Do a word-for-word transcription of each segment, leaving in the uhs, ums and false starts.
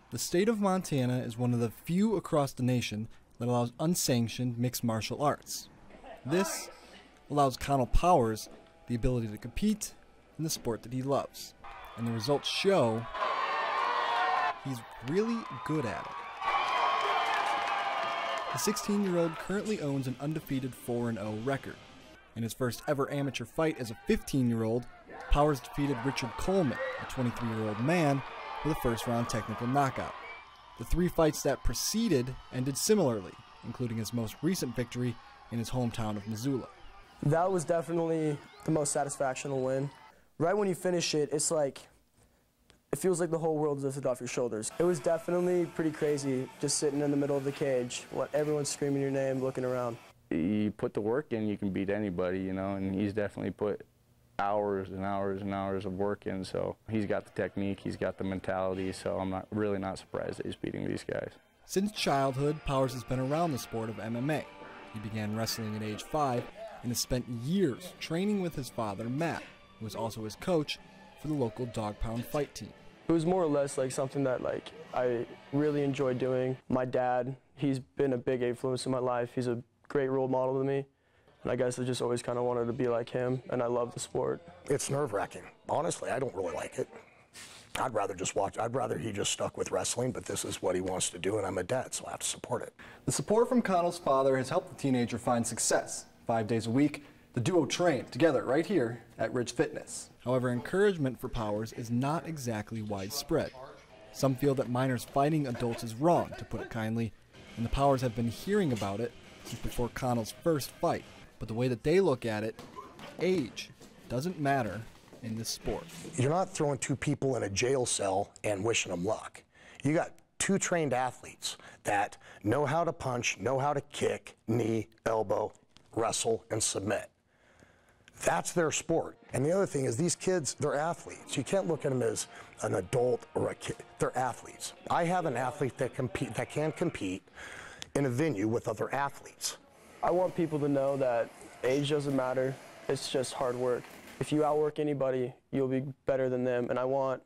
The state of Montana is one of the few across the nation that allows unsanctioned mixed martial arts. This allows Connell Powers the ability to compete in the sport that he loves, and the results show he's really good at it. The sixteen-year-old currently owns an undefeated four and oh record. In his first ever amateur fight as a fifteen-year-old, Powers defeated Richard Coleman, a twenty-three-year-old man, with a first-round technical knockout. The three fights that preceded ended similarly, including his most recent victory in his hometown of Missoula. That was definitely the most satisfactional win. Right when you finish it, it's like, it feels like the whole world is lifted off your shoulders. It was definitely pretty crazy, just sitting in the middle of the cage, what everyone's screaming your name, looking around. You put the work in, you can beat anybody, you know, and he's definitely put hours and hours and hours of work in, so he's got the technique, he's got the mentality, so I'm not really not surprised that he's beating these guys. Since childhood, Powers has been around the sport of M M A. He began wrestling at age five and has spent years training with his father, Matt, who is also his coach for the local dog pound fight team. It was more or less like something that like I really enjoy doing. My dad, he's been a big influence in my life. He's a great role model to me. And I guess I just always kind of wanted to be like him, and I love the sport. It's nerve-wracking. Honestly, I don't really like it. I'd rather just watch, I'd rather he just stuck with wrestling, but this is what he wants to do, and I'm a dad, so I have to support it. The support from Connell's father has helped the teenager find success. Five days a week, the duo train together right here at Ridge Fitness. However, encouragement for Powers is not exactly widespread. Some feel that minors fighting adults is wrong, to put it kindly, and the Powers have been hearing about it since before Connell's first fight. But the way that they look at it, age doesn't matter in this sport. You're not throwing two people in a jail cell and wishing them luck. You got two trained athletes that know how to punch, know how to kick, knee, elbow, wrestle, and submit. That's their sport. And the other thing is these kids, they're athletes. You can't look at them as an adult or a kid. They're athletes. I have an athlete that compete, that can compete in a venue with other athletes. I want people to know that age doesn't matter, it's just hard work. If you outwork anybody, you'll be better than them, and I want,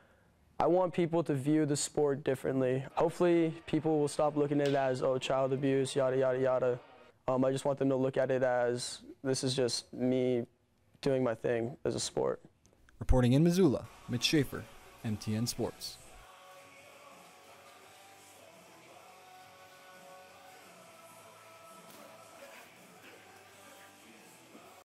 I want people to view the sport differently. Hopefully people will stop looking at it as, oh, child abuse, yada, yada, yada. Um, I just want them to look at it as, this is just me doing my thing as a sport. Reporting in Missoula, Mitch Schaefer, M T N Sports.